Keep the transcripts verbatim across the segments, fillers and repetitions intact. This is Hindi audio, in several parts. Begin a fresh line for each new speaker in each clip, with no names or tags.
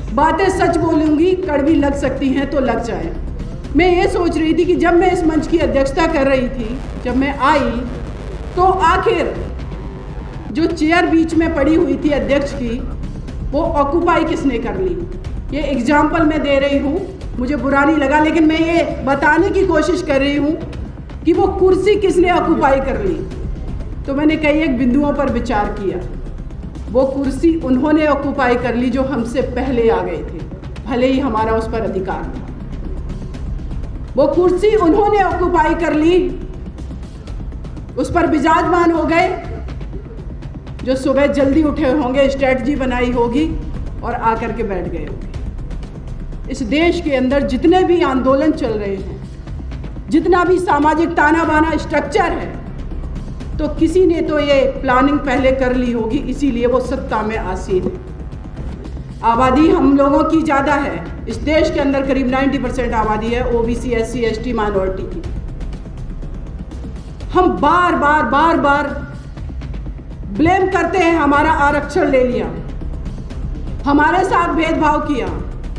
बातें सच बोलूँगी, कड़वी लग सकती हैं तो लग जाए। मैं ये सोच रही थी कि जब मैं इस मंच की अध्यक्षता कर रही थी, जब मैं आई तो आखिर जो चेयर बीच में पड़ी हुई थी अध्यक्ष की, वो ऑक्यूपाई किसने कर ली। ये एग्जाम्पल मैं दे रही हूँ, मुझे बुरा नहीं लगा, लेकिन मैं ये बताने की कोशिश कर रही हूँ कि वो कुर्सी किसने ऑक्यूपाई कर ली। तो मैंने कई एक बिंदुओं पर विचार किया। वो कुर्सी उन्होंने ऑक्यूपाई कर ली जो हमसे पहले आ गए थे, भले ही हमारा उस पर अधिकार था। वो कुर्सी उन्होंने ऑक्यूपाई कर ली, उस पर विराजमान हो गए जो सुबह जल्दी उठे होंगे, स्ट्रैटेजी बनाई होगी और आकर के बैठ गए होंगे। इस देश के अंदर जितने भी आंदोलन चल रहे हैं, जितना भी सामाजिक ताना बाना स्ट्रक्चर है, तो किसी ने तो ये प्लानिंग पहले कर ली होगी, इसीलिए वो सत्ता में आसीन है। आबादी हम लोगों की ज़्यादा है इस देश के अंदर, करीब नब्बे परसेंट आबादी है ओबीसी, एससी, एसटी, माइनॉरिटी की। हम बार बार बार बार ब्लेम करते हैं, हमारा आरक्षण ले लिया, हमारे साथ भेदभाव किया,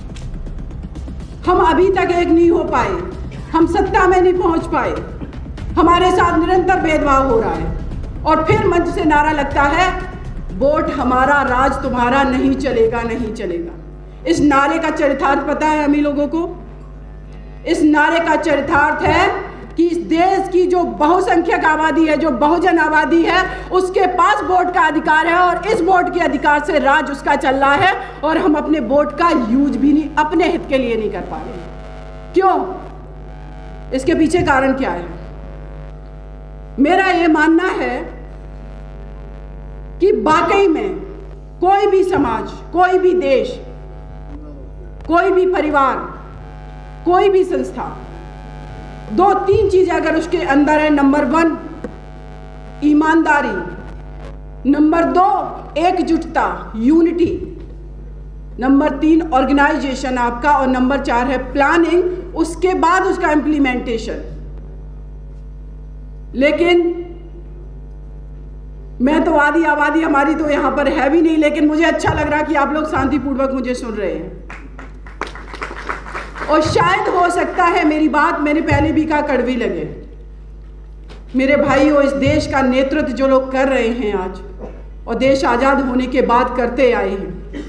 हम अभी तक एक नहीं हो पाए, हम सत्ता में नहीं पहुंच पाए, हमारे साथ निरंतर भेदभाव हो रहा है। और फिर मंच से नारा लगता है, वोट हमारा, राज तुम्हारा, नहीं चलेगा, नहीं चलेगा। इस नारे का चरितार्थ पता है हम ही लोगों को? इस नारे का चरितार्थ है कि इस देश की जो बहुसंख्यक आबादी है, जो बहुजन आबादी है, उसके पास वोट का अधिकार है और इस वोट के अधिकार से राज उसका चल रहा है और हम अपने वोट का यूज भी नहीं, अपने हित के लिए नहीं कर पा रहे। क्यों? इसके पीछे कारण क्या है? मेरा ये मानना है कि वाकई में कोई भी समाज, कोई भी देश, कोई भी परिवार, कोई भी संस्था, दो तीन चीजें अगर उसके अंदर है। नंबर वन, ईमानदारी। नंबर दो, एकजुटता, यूनिटी। नंबर तीन, ऑर्गेनाइजेशन आपका। और नंबर चार है प्लानिंग, उसके बाद उसका इम्प्लीमेंटेशन। लेकिन मैं तो आधी आबादी हमारी तो यहां पर है भी नहीं, लेकिन मुझे अच्छा लग रहा कि आप लोग शांतिपूर्वक मुझे सुन रहे हैं। और शायद हो सकता है मेरी बात, मैंने पहले भी कहा, कड़वी लगे। मेरे भाइयों, इस देश का नेतृत्व जो लोग कर रहे हैं आज, और देश आजाद होने के बाद करते आए हैं,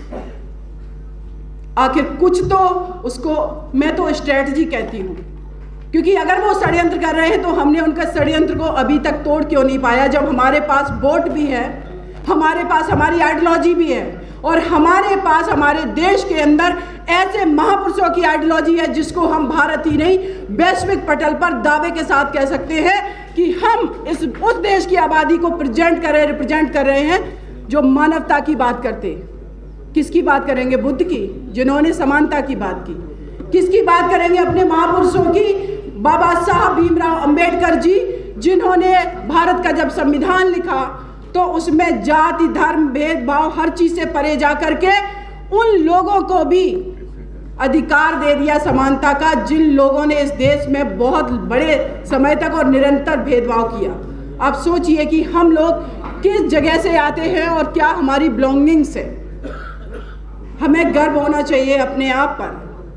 आखिर कुछ तो उसको मैं तो स्ट्रेटजी कहती हूं, क्योंकि अगर वो षड्यंत्र कर रहे हैं तो हमने उनका षड्यंत्र को अभी तक तोड़ क्यों नहीं पाया, जब हमारे पास वोट भी है, हमारे पास हमारी आइडियोलॉजी भी है, और हमारे पास हमारे देश के अंदर ऐसे महापुरुषों की आइडियोलॉजी है जिसको हम भारत ही नहीं वैश्विक पटल पर दावे के साथ कह सकते हैं कि हम इस उस देश की आबादी को प्रेजेंट कर रहे रिप्रेजेंट कर रहे हैं जो मानवता की बात करते हैं। किसकी बात करेंगे? बुद्ध की, जिन्होंने समानता की बात की। किसकी बात करेंगे? अपने महापुरुषों की, बाबा साहब भीमराव अंबेडकर जी, जिन्होंने भारत का जब संविधान लिखा तो उसमें जाति, धर्म, भेदभाव, हर चीज से परे जा करके उन लोगों को भी अधिकार दे दिया समानता का, जिन लोगों ने इस देश में बहुत बड़े समय तक और निरंतर भेदभाव किया। आप सोचिए कि हम लोग किस जगह से आते हैं और क्या हमारी बिलोंगिंग्स है। हमें गर्व होना चाहिए अपने आप पर।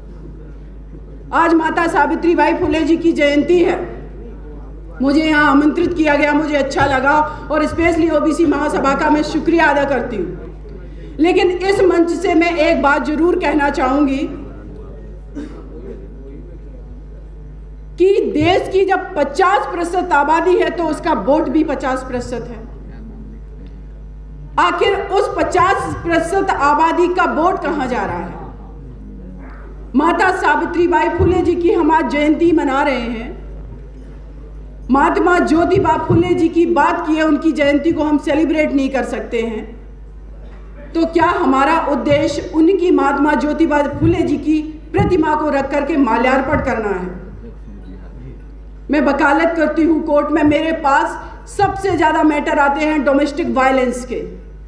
आज माता सावित्री बाई फुले जी की जयंती है, मुझे यहाँ आमंत्रित किया गया, मुझे अच्छा लगा, और स्पेशली ओबीसी महासभा का मैं शुक्रिया अदा करती हूँ। लेकिन इस मंच से मैं एक बात जरूर कहना चाहूंगी कि देश की जब पचास प्रतिशत आबादी है तो उसका वोट भी पचास प्रतिशत है। आखिर उस पचास प्रतिशत आबादी का वोट कहां जा रहा है? माता सावित्री बाई फुले जी की हम आज जयंती मना रहे हैं। महात्मा ज्योतिबा फुले जी की बात की है, उनकी जयंती को हम सेलिब्रेट नहीं कर सकते हैं, तो क्या हमारा उद्देश्य उनकी महात्मा ज्योतिबा फुले जी की प्रतिमा को रख करके माल्यार्पण करना है? मैं वकालत करती हूँ कोर्ट में, मेरे पास सबसे ज्यादा मैटर आते हैं डोमेस्टिक वायलेंस के।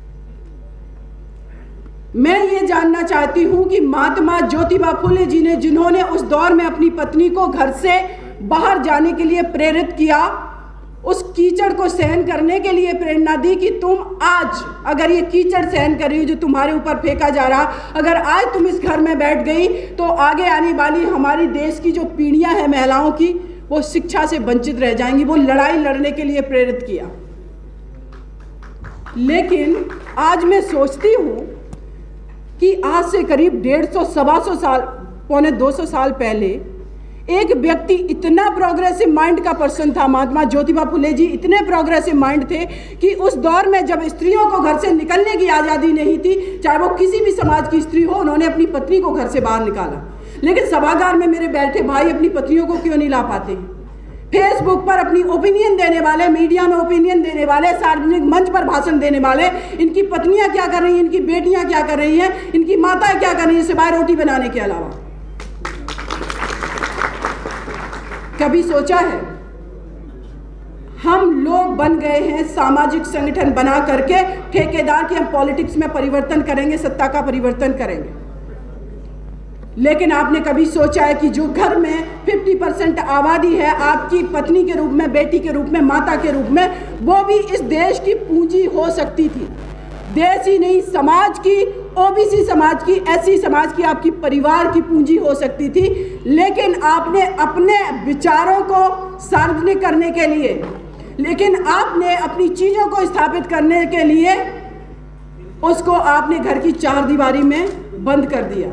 मैं ये जानना चाहती हूँ कि महात्मा ज्योतिबा फुले जी ने, जिन्होंने उस दौर में अपनी पत्नी को घर से बाहर जाने के लिए प्रेरित किया, उस कीचड़ को सहन करने के लिए प्रेरणा दी कि तुम आज अगर ये कीचड़ सहन कर रही हो जो तुम्हारे ऊपर फेंका जा रहा, अगर आज तुम इस घर में बैठ गई तो आगे आने वाली हमारी देश की जो पीढ़ियां हैं महिलाओं की, वो शिक्षा से वंचित रह जाएंगी। वो लड़ाई लड़ने के लिए प्रेरित किया। लेकिन आज मैं सोचती हूँ कि आज से करीब डेढ़ सौ सवा सौ साल पौने दो सौ साल पहले एक व्यक्ति इतना प्रोग्रेसिव माइंड का पर्सन था, महात्मा ज्योतिबा फुले जी इतने प्रोग्रेसिव माइंड थे कि उस दौर में जब स्त्रियों को घर से निकलने की आज़ादी नहीं थी, चाहे वो किसी भी समाज की स्त्री हो, उन्होंने अपनी पत्नी को घर से बाहर निकाला। लेकिन सभागार में मेरे बैठे भाई अपनी पत्नियों को क्यों नहीं ला पाते हैं? फेसबुक पर अपनी ओपिनियन देने वाले, मीडिया में ओपिनियन देने वाले, सार्वजनिक मंच पर भाषण देने वाले, इनकी पत्नियां क्या कर रही हैं, इनकी बेटियां क्या कर रही हैं, इनकी माताएं क्या कर रही हैं सिवाय रोटी बनाने के अलावा? कभी सोचा है? हम लोग बन गए हैं सामाजिक संगठन बना करके ठेकेदार की हम पॉलिटिक्स में परिवर्तन करेंगे, सत्ता का परिवर्तन करेंगे। लेकिन आपने कभी सोचा है कि जो घर में पचास परसेंट आबादी है आपकी पत्नी के रूप में, बेटी के रूप में, माता के रूप में, वो भी इस देश की पूंजी हो सकती थी। देश ही नहीं, समाज की, ओबीसी समाज की, एससी समाज की, आपकी परिवार की पूंजी हो सकती थी। लेकिन आपने अपने विचारों को सार्वजनिक करने के लिए, लेकिन आपने अपनी चीज़ों को स्थापित करने के लिए उसको आपने घर की चार दीवारी में बंद कर दिया।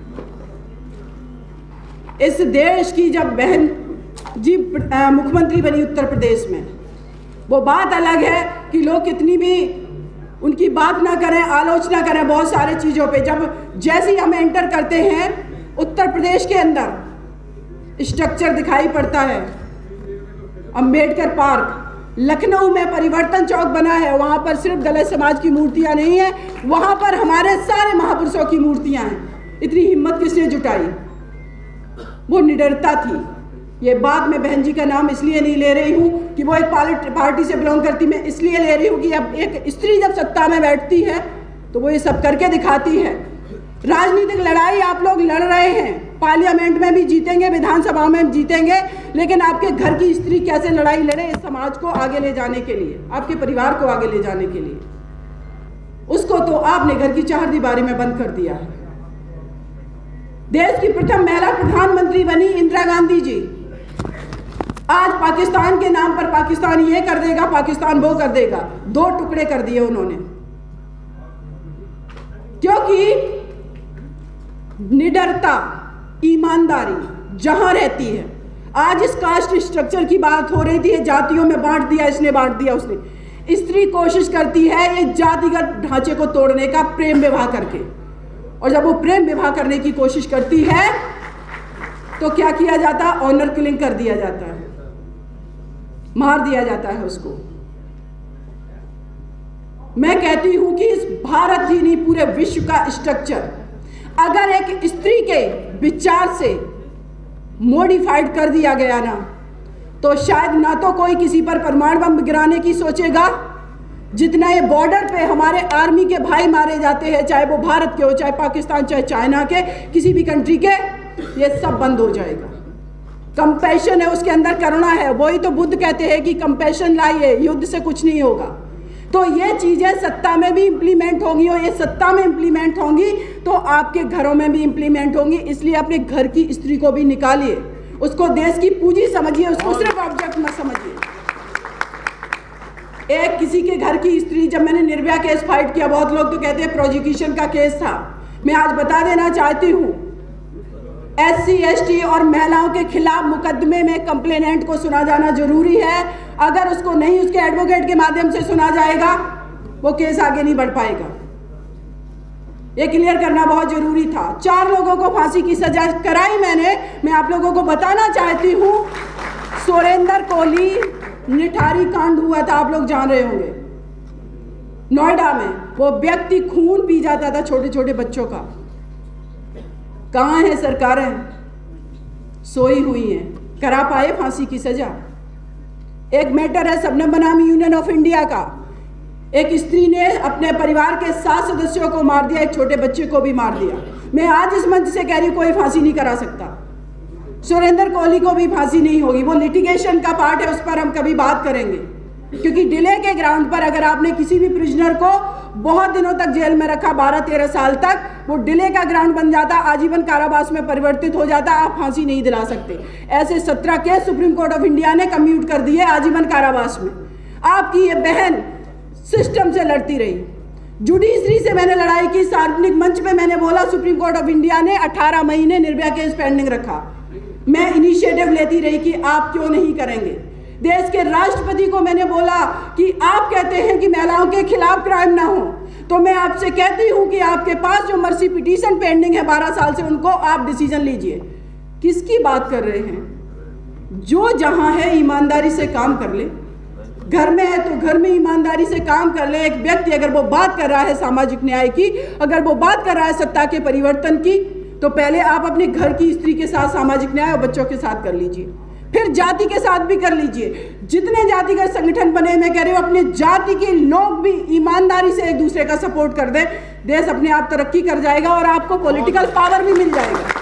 इस देश की जब बहन जी मुख्यमंत्री बनी उत्तर प्रदेश में, वो बात अलग है कि लोग कितनी भी उनकी बात ना करें, आलोचना करें बहुत सारे चीज़ों पे, जब जैसे ही हम एंटर करते हैं उत्तर प्रदेश के अंदर स्ट्रक्चर दिखाई पड़ता है। अंबेडकर पार्क, लखनऊ में परिवर्तन चौक बना है, वहाँ पर सिर्फ दलित समाज की मूर्तियाँ नहीं हैं, वहाँ पर हमारे सारे महापुरुषों की मूर्तियाँ हैं। इतनी हिम्मत किसने जुटाई? वो निडरता थी। ये बात मैं बहन जी का नाम इसलिए नहीं ले रही हूँ कि वो एक पार्टी से बिलोंग करती, मैं इसलिए ले रही हूँ कि अब एक स्त्री जब सत्ता में बैठती है तो वो ये सब करके दिखाती है। राजनीतिक लड़ाई आप लोग लड़ रहे हैं, पार्लियामेंट में भी जीतेंगे, विधानसभा में जीतेंगे, लेकिन आपके घर की स्त्री कैसे लड़ाई लड़े इस समाज को आगे ले जाने के लिए, आपके परिवार को आगे ले जाने के लिए, उसको तो आपने घर की चार दीवारी में बंद कर दिया है। देश की प्रथम महिला प्रधानमंत्री बनी इंदिरा गांधी जी, आज पाकिस्तान के नाम पर पाकिस्तान ये कर देगा, पाकिस्तान वो कर देगा, दो टुकड़े कर दिए उन्होंने, क्योंकि निडरता, ईमानदारी जहां रहती है। आज इस कास्ट स्ट्रक्चर की बात हो रही थी, जातियों में बांट दिया, इसने बांट दिया, उसने। स्त्री कोशिश करती है ये जातिगत ढांचे को तोड़ने का, प्रेम विवाह करके, और जब वो प्रेम विवाह करने की कोशिश करती है तो क्या किया जाता है? ऑनर किलिंग कर दिया जाता है, मार दिया जाता है उसको। मैं कहती हूं कि इस भारत ही नहीं पूरे विश्व का स्ट्रक्चर अगर एक स्त्री के विचार से मॉडिफाइड कर दिया गया ना, तो शायद ना तो कोई किसी पर परमाणु बम गिराने की सोचेगा, जितना ये बॉर्डर पे हमारे आर्मी के भाई मारे जाते हैं, चाहे वो भारत के हो, चाहे पाकिस्तान, चाहे चाइना के, किसी भी कंट्री के, ये सब बंद हो जाएगा। कंपैशन है उसके अंदर, करुणा है। वही तो बुद्ध कहते हैं कि कंपैशन लाइए, युद्ध से कुछ नहीं होगा। तो ये चीज़ें सत्ता में भी इम्प्लीमेंट होंगी, और ये सत्ता में इम्प्लीमेंट होंगी तो आपके घरों में भी इम्प्लीमेंट होंगी। इसलिए अपने घर की स्त्री को भी निकालिए, उसको देश की पूंजी समझिए, उसको सिर्फ ऑब्जेक्ट मत समझिए। एक किसी के घर की स्त्री, जब मैंने निर्भया केस फाइट किया, बहुत लोग तो कहते हैं प्रोजिक्यूशन का केस था। मैं आज बता देना चाहती हूँ, एस सी एस टी और महिलाओं के खिलाफ मुकदमे में कंप्लेनेंट को सुना जाना जरूरी है। अगर उसको नहीं उसके एडवोकेट के माध्यम से सुना जाएगा, वो केस आगे नहीं बढ़ पाएगा। ये क्लियर करना बहुत जरूरी था। चार लोगों को फांसी की सजा कराई मैंने। मैं आप लोगों को बताना चाहती हूँ, सुरेंद्र कोहली निठारी कांड हुआ था, आप लोग जान रहे होंगे, नोएडा में। वो व्यक्ति खून पी जाता था छोटे छोटे बच्चों का। कहाँ है सरकारें? सोई हुई हैं। करा पाए फांसी की सजा? एक मैटर है सबनम बनामी यूनियन ऑफ इंडिया का, एक स्त्री ने अपने परिवार के सात सदस्यों को मार दिया, एक छोटे बच्चे को भी मार दिया। मैं आज इस मंच से कह रही हूँ, कोई फांसी नहीं करा सकता। सुरेंद्र कोहली को भी फांसी नहीं होगी। वो लिटिगेशन का पार्ट है, उस पर हम कभी बात करेंगे। क्योंकि डिले के ग्राउंड पर अगर आपने किसी भी प्रिजनर को बहुत दिनों तक जेल में रखा, बारह तेरह साल तक, वो डिले का ग्राउंड बन जाता, आजीवन कारावास में परिवर्तित हो जाता, आप फांसी नहीं दिला सकते। ऐसे सत्रह case Supreme Court of India ने कम्यूट कर दिए आजीवन कारावास में। आपकी ये बहन सिस्टम से लड़ती रही, जुडिशरी से मैंने लड़ाई की, सार्वजनिक मंच पे मैंने बोला सुप्रीम कोर्ट ऑफ इंडिया ने अठारह महीने निर्भया केस पेंडिंग रखा। मैं इनिशिएटिव लेती रही कि आप क्यों नहीं करेंगे। देश के राष्ट्रपति को मैंने बोला कि आप कहते हैं कि महिलाओं के खिलाफ क्राइम ना हो, तो मैं आपसे कहती हूं कि आपके पास जो मर्सी पिटीशन पेंडिंग है बारह साल से, उनको आप डिसीजन लीजिए। किसकी बात कर रहे हैं? जो जहां है ईमानदारी से काम कर ले, घर में है तो घर में ईमानदारी से काम कर ले। एक व्यक्ति अगर वो बात कर रहा है सामाजिक न्याय की, अगर वो बात कर रहा है सत्ता के परिवर्तन की, तो पहले आप अपने घर की स्त्री के साथ सामाजिक न्याय और बच्चों के साथ कर लीजिए, फिर जाति के साथ भी कर लीजिए। जितने जातिगत संगठन बने, मैं कह रही हूं अपने जाति के लोग भी ईमानदारी से एक दूसरे का सपोर्ट कर दें, देश अपने आप तरक्की कर जाएगा और आपको पॉलिटिकल पावर भी मिल जाएगा।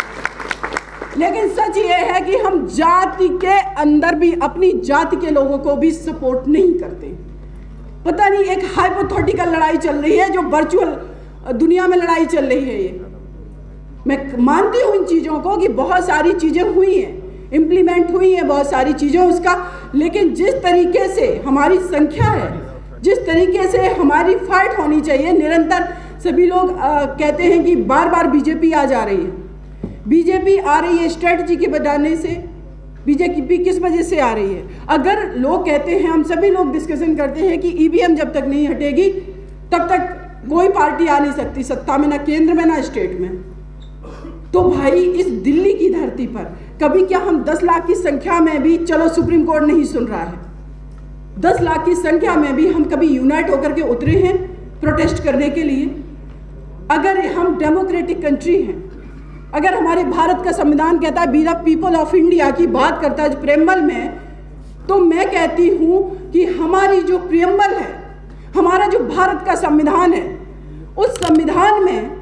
लेकिन सच ये है कि हम जाति के अंदर भी अपनी जाति के लोगों को भी सपोर्ट नहीं करते। पता नहीं एक हाइपोथेटिकल लड़ाई चल रही है, जो वर्चुअल दुनिया में लड़ाई चल रही है। ये मैं मानती हूं इन चीजों को कि बहुत सारी चीजें हुई हैं, इम्प्लीमेंट हुई है बहुत सारी चीजें उसका, लेकिन जिस तरीके से हमारी संख्या है, जिस तरीके से हमारी फाइट होनी चाहिए निरंतर, सभी लोग आ, कहते हैं कि बार बार बीजेपी आ जा रही है। बीजेपी आ रही है स्ट्रेटजी के बनाने से। बीजेपी किस वजह से आ रही है? अगर लोग कहते हैं, हम सभी लोग डिस्कशन करते हैं कि ईवीएम जब तक नहीं हटेगी तब तक कोई पार्टी आ नहीं सकती सत्ता में, ना केंद्र में ना स्टेट में। तो भाई इस दिल्ली की धरती पर कभी क्या हम दस लाख की संख्या में भी, चलो सुप्रीम कोर्ट नहीं सुन रहा है, दस लाख की संख्या में भी हम कभी यूनाइट होकर के उतरे हैं प्रोटेस्ट करने के लिए? अगर हम डेमोक्रेटिक कंट्री हैं, अगर हमारे भारत का संविधान कहता है we the people of India की बात करता है प्रेम्बल में, तो मैं कहती हूं कि हमारी जो प्रेम्बल है, हमारा जो भारत का संविधान है, उस संविधान में,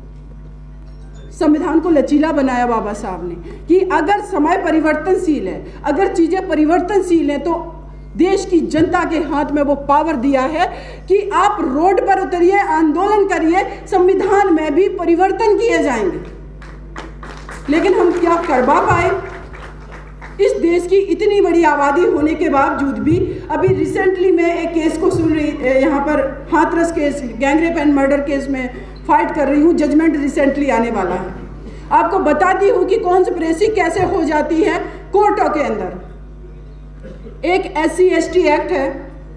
संविधान को लचीला बनाया बाबा साहब ने कि अगर समय परिवर्तनशील है, अगर चीजें परिवर्तनशील हैं, तो देश की जनता के हाथ में वो पावर दिया है कि आप रोड पर उतरिए, आंदोलन करिए, संविधान में भी परिवर्तन किए जाएंगे। लेकिन हम क्या करवा पाए? इस देश की इतनी बड़ी आबादी होने के बावजूद भी, अभी रिसेंटली मैं एक केस को सुन रही, यहाँ पर Hathras case, gangrape and murder case में फाइट कर रही हूँ, जजमेंट रिसेंटली आने वाला है। आपको बताती हूँ कि कॉन्स्पिरेसी कैसे हो जाती है कोर्टों के अंदर। एक S C S T act है,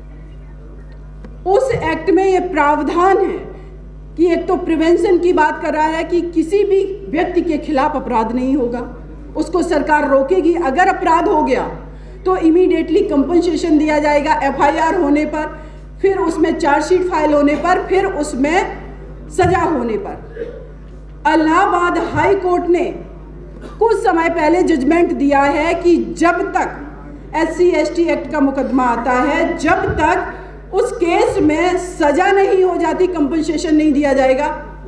उस एक्ट में ये प्रावधान है कि एक तो प्रिवेंशन की बात कर रहा है कि किसी भी व्यक्ति के खिलाफ अपराध नहीं होगा, उसको सरकार रोकेगी। अगर अपराध हो गया तो इमीडिएटली कंपनसेशन दिया जाएगा एफ आई आर होने पर, फिर उसमें चार्जशीट फाइल होने पर, फिर उसमें सजा होने पर। इलाहाबाद हाई कोर्ट ने कुछ समय पहले जजमेंट दिया है कि जब तक S C S T act का मुकदमा आता है, जब तक उस केस में सजा नहीं हो जाती, कंपनसेशन नहीं दिया जाएगा।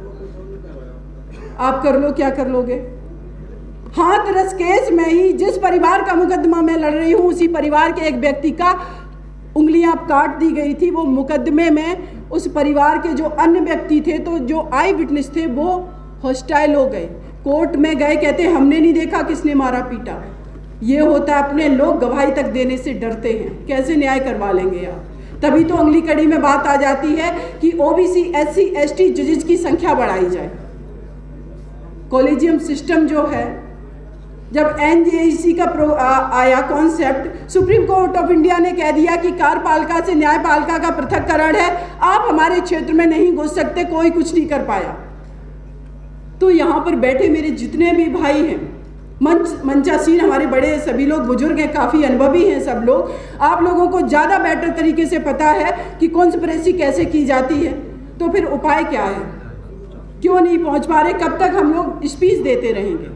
आप कर लो, क्या कर लोगे? हाथरस केस में ही जिस परिवार का मुकदमा मैं लड़ रही हूं, उसी परिवार के एक व्यक्ति का उंगलियां काट दी गई थी। वो मुकदमे में उस परिवार के जो अन्य व्यक्ति थे, तो जो आई विटनेस थे, वो हॉस्टाइल हो गए। कोर्ट में गए, कहते हमने नहीं देखा किसने मारा पीटा। ये होता है, अपने लोग गवाही तक देने से डरते हैं, कैसे न्याय करवा लेंगे आप? तभी तो अगली कड़ी में बात आ जाती है कि ओबीसी, एससी, एसटी जजेस की संख्या बढ़ाई जाए। कॉलेजियम सिस्टम जो है, जब एनजेईसी का प्रो आ, आया concept, Supreme Court of India ने कह दिया कि कार्यपालिका से न्यायपालिका का पृथक्करण है, आप हमारे क्षेत्र में नहीं घुस सकते, कोई कुछ नहीं कर पाया। तो यहाँ पर बैठे मेरे जितने भी भाई हैं, मंच मंचासीन हमारे बड़े सभी लोग बुजुर्ग हैं, काफ़ी अनुभवी हैं सब लोग, आप लोगों को ज़्यादा बेटर तरीके से पता है कि कॉन्स्पिरेसी कैसे की जाती है। तो फिर उपाय क्या है? क्यों नहीं पहुंच पा रहे? कब तक हम लोग स्पीच देते रहेंगे?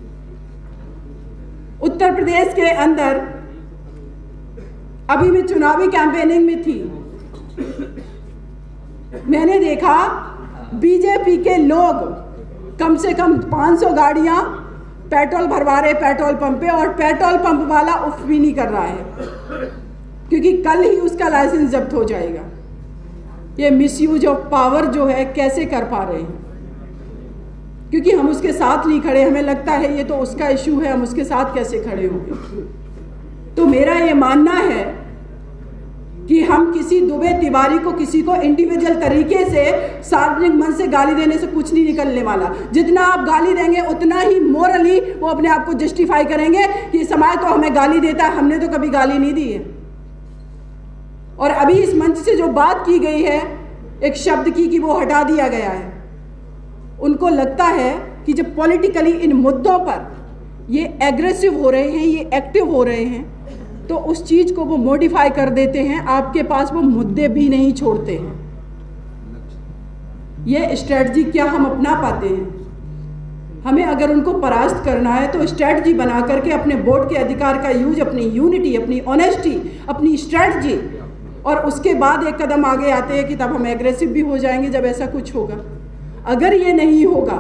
उत्तर प्रदेश के अंदर अभी मैं चुनावी कैंपेनिंग में थी, मैंने देखा बीजेपी के लोग कम से कम पाँच सौ गाड़ियां पेट्रोल भरवा रहे पेट्रोल पंप पे, और पेट्रोल पंप वाला उफ भी नहीं कर रहा है। क्योंकि कल ही उसका लाइसेंस जब्त हो जाएगा। ये मिसयूज ऑफ पावर जो है कैसे कर पा रहे हैं, क्योंकि हम उसके साथ नहीं खड़े, हमें लगता है ये तो उसका इशू है, हम उसके साथ कैसे खड़े होंगे। तो मेरा ये मानना है कि हम किसी दुबे तिवारी को, किसी को इंडिविजुअल तरीके से सार्वजनिक मंच से गाली देने से कुछ नहीं निकलने वाला। जितना आप गाली देंगे उतना ही मोरली वो अपने आप को जस्टिफाई करेंगे कि समाज तो हमें गाली देता है, हमने तो कभी गाली नहीं दी है। और अभी इस मंच से जो बात की गई है एक शब्द की कि वो हटा दिया गया है, उनको लगता है कि जब पॉलिटिकली इन मुद्दों पर ये एग्रेसिव हो रहे हैं, ये एक्टिव हो रहे हैं, तो उस चीज़ को वो मॉडिफाई कर देते हैं, आपके पास वो मुद्दे भी नहीं छोड़ते हैं। ये स्ट्रेटजी क्या हम अपना पाते हैं? हमें अगर उनको परास्त करना है तो स्ट्रेटजी बना करके अपने वोट के अधिकार का यूज, अपनी यूनिटी, अपनी ऑनेस्टी, अपनी स्ट्रेटजी, और उसके बाद एक कदम आगे आते हैं कि तब हम एग्रेसिव भी हो जाएंगे जब ऐसा कुछ होगा। अगर ये नहीं होगा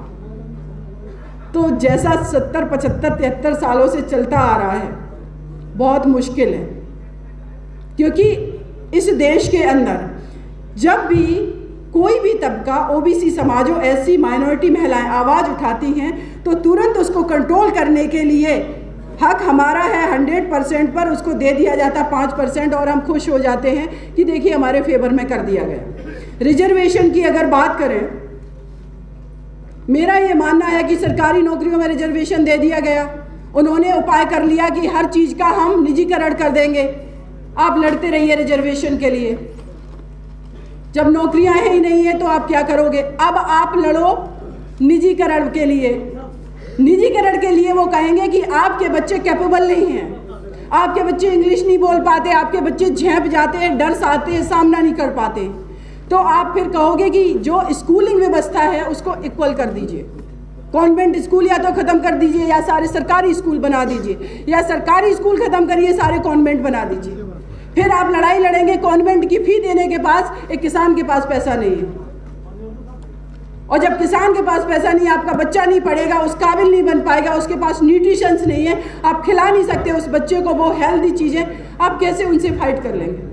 तो जैसा सत्तर पचहत्तर तिहत्तर सालों से चलता आ रहा है बहुत मुश्किल है, क्योंकि इस देश के अंदर जब भी कोई भी तबका, ओबीसी समाज हो, ऐसी माइनॉरिटी महिलाएं आवाज़ उठाती हैं तो तुरंत उसको कंट्रोल करने के लिए हक हमारा है हंड्रेड परसेंट पर उसको दे दिया जाता पाँच परसेंट, और हम खुश हो जाते हैं कि देखिए हमारे फेवर में कर दिया गया। रिजर्वेशन की अगर बात करें, मेरा ये मानना है कि सरकारी नौकरियों में रिजर्वेशन दे दिया गया। उन्होंने उपाय कर लिया कि हर चीज़ का हम निजीकरण कर देंगे, आप लड़ते रहिए रिजर्वेशन के लिए। जब नौकरियां ही नहीं है तो आप क्या करोगे? अब आप लड़ो निजीकरण के लिए। निजीकरण के लिए वो कहेंगे कि आपके बच्चे कैपेबल नहीं हैं, आपके बच्चे इंग्लिश नहीं बोल पाते, आपके बच्चे झेप जाते हैं, डर से आते हैं, सामना नहीं कर पाते। तो आप फिर कहोगे कि जो स्कूलिंग व्यवस्था है उसको इक्वल कर दीजिए, कॉन्वेंट स्कूल या तो ख़त्म कर दीजिए या सारे सरकारी स्कूल बना दीजिए, या सरकारी स्कूल ख़त्म करिए सारे कॉन्वेंट बना दीजिए। फिर आप लड़ाई लड़ेंगे कॉन्वेंट की फ़ी देने के पास, एक किसान के पास पैसा नहीं है, और जब किसान के पास पैसा नहीं है, आपका बच्चा नहीं पढ़ेगा, उस काबिल नहीं बन पाएगा, उसके पास न्यूट्रिशंस नहीं है, आप खिला नहीं सकते उस बच्चे को वो हेल्दी चीज़ें, आप कैसे उनसे फाइट कर लेंगे?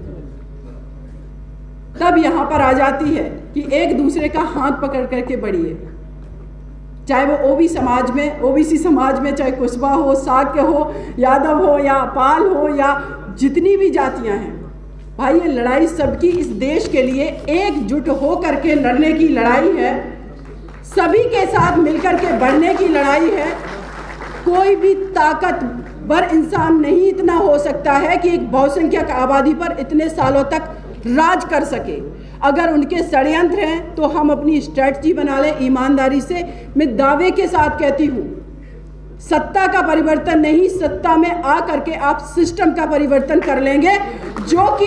तब यहाँ पर आ जाती है कि एक दूसरे का हाथ पकड़ करके बढ़िए, चाहे वो ओबी समाज में, ओबीसी समाज में, चाहे कुशवाहा हो, साक्य हो, यादव हो, या पाल हो, या जितनी भी जातियां हैं। भाई ये लड़ाई सबकी इस देश के लिए एकजुट हो करके लड़ने की लड़ाई है, सभी के साथ मिलकर के बढ़ने की लड़ाई है। कोई भी ताकतवर इंसान नहीं इतना हो सकता है कि एक बहुसंख्यक आबादी पर इतने सालों तक राज कर सके। अगर उनके षड्यंत्र हैं तो हम अपनी स्ट्रेटजी बना लें ईमानदारी से। मैं दावे के साथ कहती हूँ, सत्ता का परिवर्तन नहीं, सत्ता में आ करके आप सिस्टम का परिवर्तन कर लेंगे, जो कि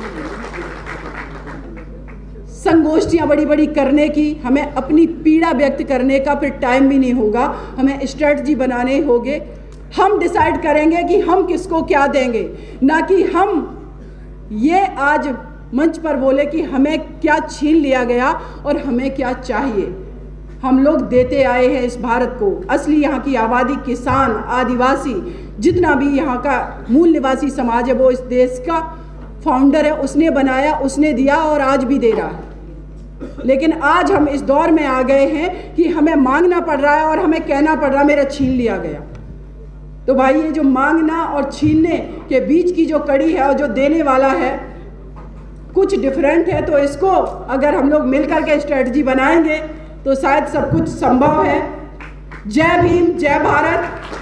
संगोष्ठियां बड़ी बड़ी करने की, हमें अपनी पीड़ा व्यक्त करने का फिर टाइम भी नहीं होगा, हमें स्ट्रेटजी बनाने होंगे। हम डिसाइड करेंगे कि हम किसको क्या देंगे, ना कि हम ये आज मंच पर बोले कि हमें क्या छीन लिया गया और हमें क्या चाहिए। हम लोग देते आए हैं इस भारत को। असली यहाँ की आबादी, किसान, आदिवासी, जितना भी यहाँ का मूल निवासी समाज है, वो इस देश का फाउंडर है, उसने बनाया, उसने दिया और आज भी दे रहा है। लेकिन आज हम इस दौर में आ गए हैं कि हमें मांगना पड़ रहा है और हमें कहना पड़ रहा है मेरा छीन लिया गया। तो भाई ये जो मांगना और छीनने के बीच की जो कड़ी है और जो देने वाला है कुछ डिफरेंट है, तो इसको अगर हम लोग मिलकर के स्ट्रेटजी बनाएंगे तो शायद सब कुछ संभव है। जय भीम, जय भारत।